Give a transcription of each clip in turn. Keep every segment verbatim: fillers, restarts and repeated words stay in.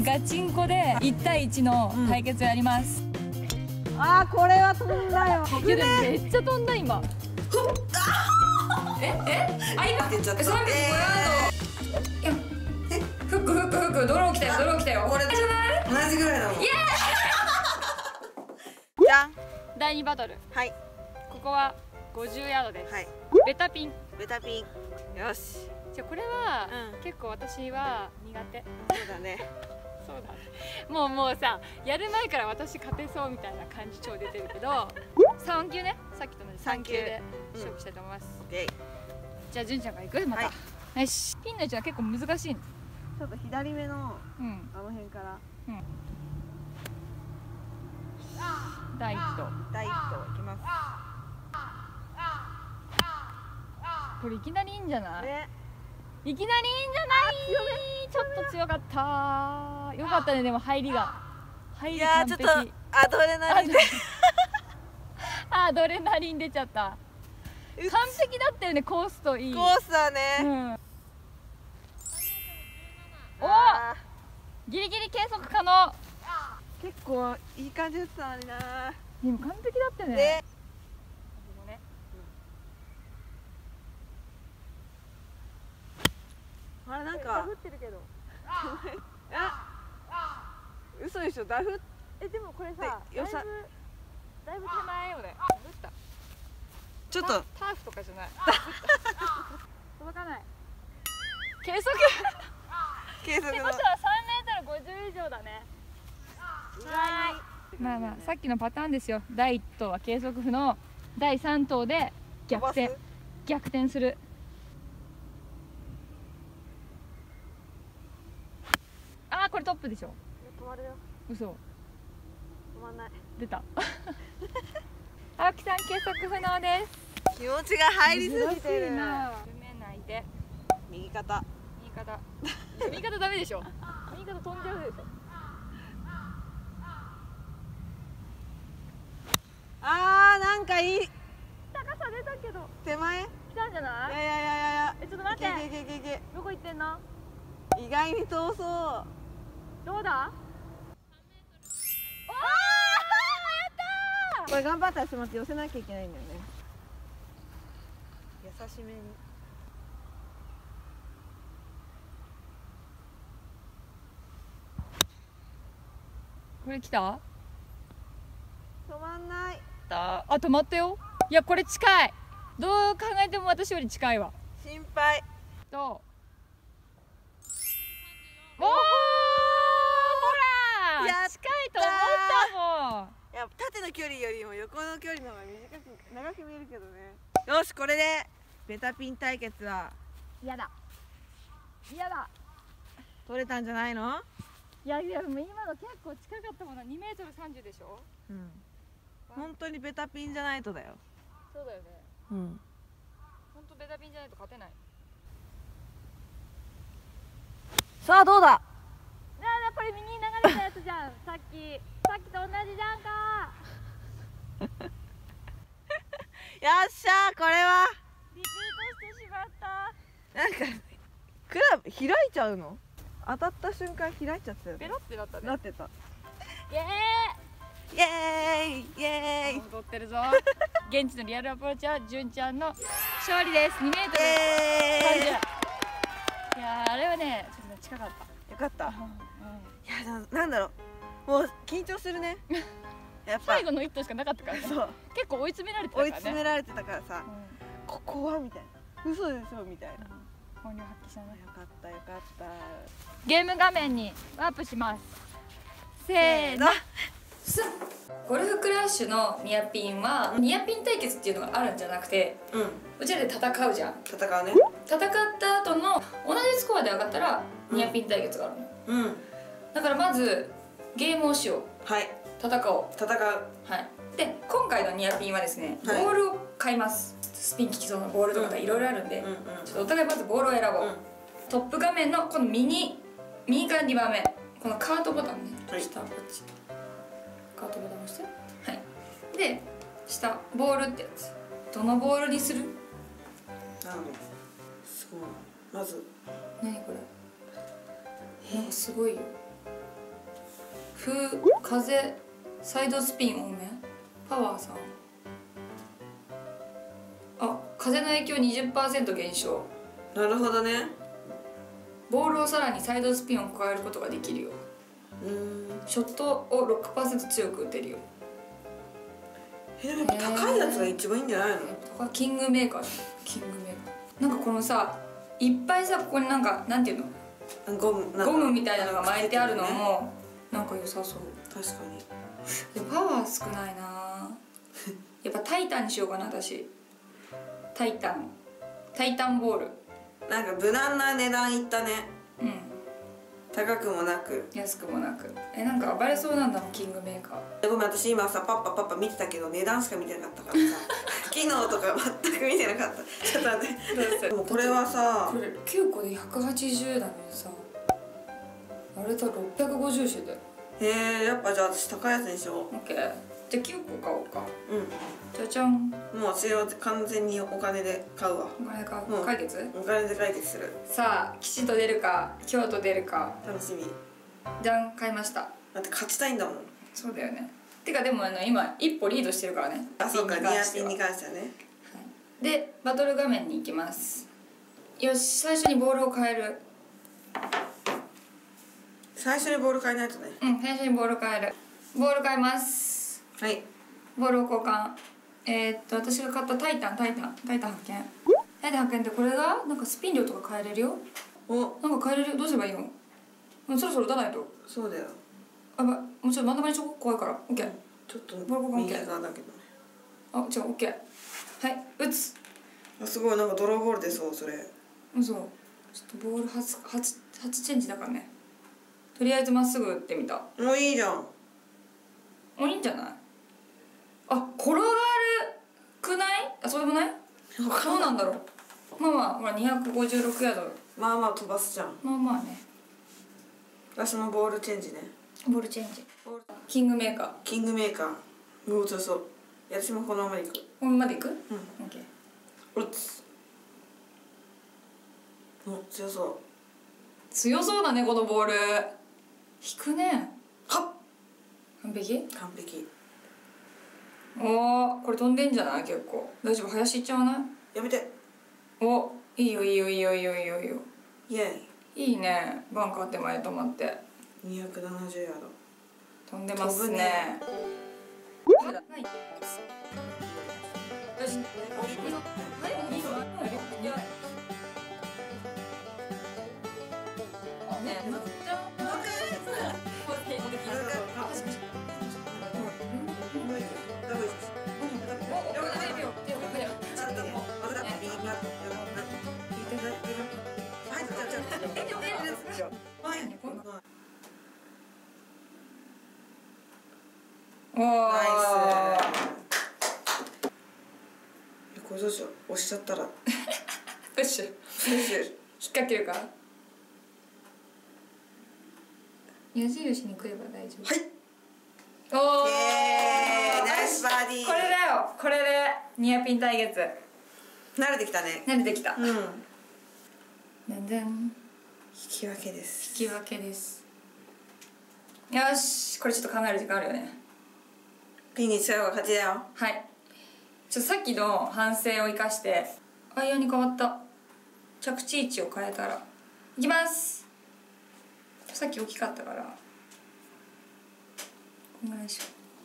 にガチンコでいちたいいちの対決をやります。 うん、あーこれは飛んだよ。 いやでもめっちゃ飛んだ今。ええあ今って言っちゃった。さんびゃくごヤード。いやフックフックフックドロー来たよドロー来たよ。これじゃない？同じぐらいだもん。イエーイ。 じゃん。 だいにバトル。はい。ここはごじゅうヤードです。はい。ベタピン。 ベタピン。よし。 じゃこれは、うん、結構私は苦手。 そうだね。 そうだね。もうもうさやる前から私勝てそうみたいな感じ超出てるけど、さんきゅうね。さっきと同じさんきゅうで勝負したいと思います。うん、じゃあ純ちゃんからいくまた。はい、よし。ピンの位置は結構難しい。 ちょっと左目の、うん、あの辺から。うん。 第一投。 第一投いきます。 これいきなりいいんじゃない？ね、いきなりいいんじゃない？ちょっと強かった。よかったねでも入りが。入り完璧。いやちょっとアドレナリンで。 アドレナリン出ちゃった。完璧だったよねコースといい。 コースはね。うん、 おギリギリ計測可能。 結構いい感じだったのにな。 でも完璧だったよね。ねあれなんかダフってるけど。あ嘘でしょダフ。 えでもこれさだいぶだいぶ手前よね。ダフった。 ちょっとターフとかじゃない。届かない。計測計測の。 ってことはさんメートルごじゅう以上だね。はい。まあまあさっきのパターンですよ。だいいち投は計測不能。だいさん投で逆転逆転する。あーこれトップでしょ。 止まるよ。 嘘。 止まんない。 出た。青木さん計測不能です。 気持ちが入りすぎてる。 夢ないで。 右肩。 右肩。右肩ダメでしょ。右肩飛んじゃうでしょ。 あーなんかいい。 高さ出たけど。 手前。 来たんじゃない？ いやいやいやいや。 えちょっと待って。 いけいけいけいけ。 どこ行ってんの？ 意外に遠そう。 どうだ？ああ、やったー。 これ頑張ったらしまって寄せなきゃいけないんだよね。優しめに。 これ来た？ 止まんない。 あ、止まったよ。いやこれ近い。どう考えても私より近いわ。 心配。 どう？おお、ほら。や近いと思ったもん。 いや縦の距離よりも横の距離の方が短く長く見えるけどね。よしこれでベタピン対決は嫌だ。嫌だ。 取れたんじゃないの？ いやいやもう今の結構近かったもの。にメートルさんじゅうでしょ。 うん。本当にベタピンじゃないとだよ。 そうだよね。うん。本当ベタピンじゃないと勝てない。 さあどうだ。 なあこれ右に流れたやつじゃん。さっきさっきと同じじゃんか。 よっしゃーこれは。 リピートしてしまった。 なんかクラブ開いちゃうの？当たった瞬間開いちゃったよ。 ペロってなったね。 なってた。 イエーイイエーイイエーイ。 踊ってるぞ。現地のリアルアプローチは純ちゃんの勝利です。にメートルさんじゅう。いやーあれはねちょっと近かった。 よかった。いやなんだろうもう緊張するね。 やっぱ最後の一投しかなかったからね。そう結構追い詰められてたからね。 追い詰められてたからさ、ここはみたいな嘘でしょみたいな。 本領発揮したね。 よかったよかった。 ゲーム画面にワープします。せーの。ゴルフクラッシュのニアピンはニアピン対決っていうのがあるんじゃなくて、うん、うちらで戦うじゃん。 戦うね。 戦った後の同じスコアで上がったらニアピン対決があるの。うん。だからまずゲームをしよう。はい。戦おう。戦う。はい。で今回のニアピンはですね、ボールを買います。スピン効きそうなボールとかいろいろあるんで、ちょっとお互いまずボールを選ぼう。トップ画面のこの右右からにばんめこのカートボタンね。下こっち。カートボタン押して。はい。で下ボールってやつ。どのボールにする？ あのすごい。まず何これ？なんかすごいよ。 風風サイドスピン多め。パワーさん、あ、風の影響 にじゅっパーセント 減少。 なるほどね。 ボールをさらにサイドスピンを加えることができるよ。うん、ショットを ろくパーセント 強く打てるよ。 え、でもやっぱ高いやつが一番いいんじゃないの？ これキングメーカーじゃん。キングメーカーなんかこのさ、いっぱいさ、ここになんかなんていうの、ゴムゴムみたいなのが巻いてあるのもなんか良さそう。 確かに。 でパワー少ないなやっぱタイタンにしようかな。私タイタンタイタンボール。 なんか無難な値段いったね。うん、高くもなく安くもなく。え、なんか暴れそうなんだもん、キングメーカー。 ごめん、私今さパッパパッパ見てたけど値段しか見てなかったからさ機能とか全く見てなかった。ちょっと待って。でもこれはさ、これきゅうこでひゃくはちじゅうなのにさ、あれとろっぴゃくごじゅうしだよ。 へえ、やっぱじゃあ私高いやつにしよう。 オッケー。じゃあきゅうこ買おうか。うん。 じゃじゃん。もう私は完全にお金で買うわ。 お金で買う。解決？ お金で解決する。 さあ、吉と出るか京と出るか楽しみ。 じゃん、買いました。 だって勝ちたいんだもん。 そうだよね。てかでもあの今一歩リードしてるからね。 あ、そうか、ニアピンに関してはね。はい、 でバトル画面に行きます。よし、最初にボールを変える。 最初にボール変えないとね。 うん、最初にボール変える。ボール変えます。 はい。 ボールを交換。えー、っと私が買ったタイタンタイタンタイタン発見。タイタン発見ってこれがなんかスピン量とか変えれるよ。お、なんか変えれるよ。どうすればいいの？もうそろそろ打たないと。 そうだよ。 あ、ま、もうちょっと真ん中にしとこう。怖いから。オッケー。 ちょっとボール交換オッケー。 右側だけどね。 あ、違う、オッケー。はい、打つ。 あ、すごい、なんかドローボールでそう、それ。 うん、そう。ちょっとボール初初初チェンジだからね。とりあえずまっすぐ打ってみた。 もういいじゃん。もういいんじゃない？あ、転がるくない？あ、そうでもない？どうなんだろう。まあまあ、ほらにひゃくごじゅうろくヤード。まあまあ飛ばすじゃん。 まあまあね。 私もボールチェンジね。 ボールチェンジ。キングメーカー。 キングメーカー。もう強そう。私もこのままいく。 このままでいく？うん。オッケー。 打つ。お、強そう。 強そうだね、このボール。引くね。 はっ。 完璧？ 完璧。 おお、これ飛んでんじゃない？結構大丈夫？林いっちゃわない？ やめて。 お、いいよいいよいいよいいよいいよいいよ。 イエイ。いいね。バンカー手前止まって。 にひゃくななじゅうヤード。 飛んでますね。ね。よし。 ナイス。これどうしよう、押しちゃったらプッシュプッシュ引っ掛けるか。矢印に来れば大丈夫。 はい。 おお、 ナイスバーディー。 これだよ。これでニアピン対決。 慣れてきたね。 慣れてきた。うん。全然引き分けです。 引き分けです。よし、これちょっと考える時間あるよね。 ピンに強い方が勝ちだよ。 はい。ちょっとさっきの反省を生かしてアイアンに変わった。着地位置を変えたらいきます。さっき大きかったからこんぐらいしよ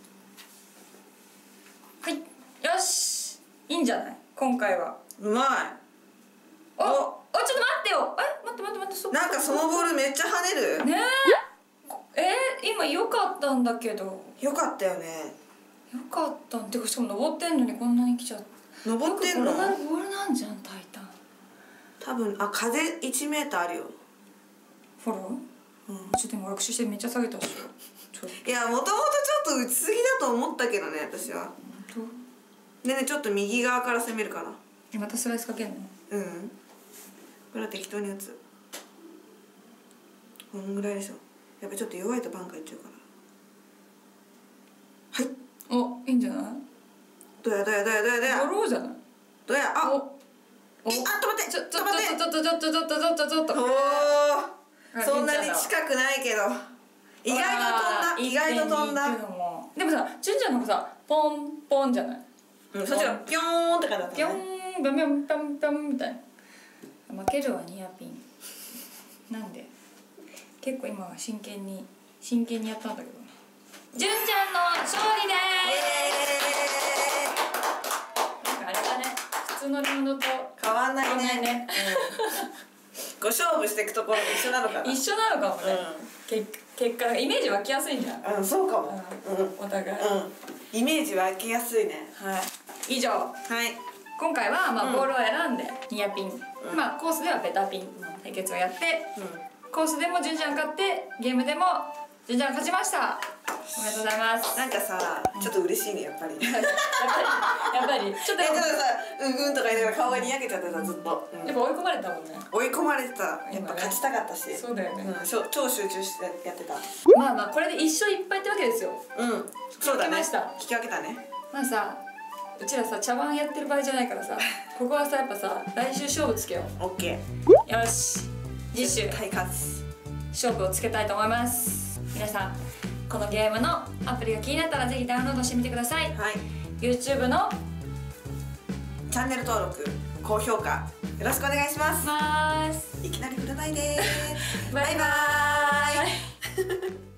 う。はい、よし、いいんじゃない今回は。 うまい。 おお、ちょっと待ってよ。え、待って待って待って、 なんかそのボールめっちゃ跳ねるね。 ええー、今良かったんだけど。 良かったよね。 よかったんてか、しかも登ってんのにこんなに来ちゃった。 登ってんの？ 転がるボールなんじゃん、タイタン。 多分、あ、風いちメーターあるよ。 フォロー？うん。ちょっと今学習してめっちゃ下げたし。 いや、もともとちょっと打ちすぎだと思ったけどね、私は。本当？でね、ちょっと右側から攻めるから。 またスライスかけんの？うん。 これは適当に打つ。こんぐらいでしょ。やっぱちょっと弱いとバンカーいっちゃうから。はい。 お、いいんじゃない？ どやどやどやどやどや。 ドローじゃない？ どや、あ。 お。 え、あ、止まって。 ちょ、ちょっと、ちょっと、ちょっと、ちょっと、ちょっと、ちょっと、ちょっと。 おお。そんなに近くないけど。 意外と飛んだ、意外と飛んだ。 でもさ、純ちゃんの子さ、ポンポンじゃない？ うん、そっちがピョーンって感じだったね。 ピョン、ピョンピョンピョンピョンみたいな。負けるわニアピン。なんで？結構今は真剣に真剣にやったんだけどね。純ちゃんの勝利でーす。なんかあれだね。普通のラウンドと変わんないね。 ね。 ご勝負していくところが一緒なのかな。 一緒なのかもね。結結果イメージ湧きやすいんじゃん。 うん、そうかも。 うん、お互い。 うん。イメージ湧きやすいね。 はい。以上。はい。今回はまあボールを選んでニアピン、まあコースではベタピン対決をやって、コースでも純ちゃん勝ってゲームでも純ちゃん勝ちました。おめでとうございます。 なんかさ、ちょっと嬉しいねやっぱり。やっぱりやっぱりちょっと。 え、ちょっとさ、うんうんとか言いながら顔がにやけちゃってたずっと。 やっぱ追い込まれたもんね。 追い込まれてた。やっぱ勝ちたかったし。 そうだよね。 超集中してやってた。 まあまあこれで一勝一敗ってわけですよ。 うん。そうだね。引き分けたね。 まあさ、うちらさ茶番やってる場合じゃないからさ、ここはさやっぱさ来週勝負つけよう。 オッケー。よし。次週対勝勝負をつけたいと思います。皆さんこのゲームのアプリが気になったらぜひダウンロードしてみてください。はい。YouTube のチャンネル登録、高評価よろしくお願いします。いきなり振らないでー。バイバーイ。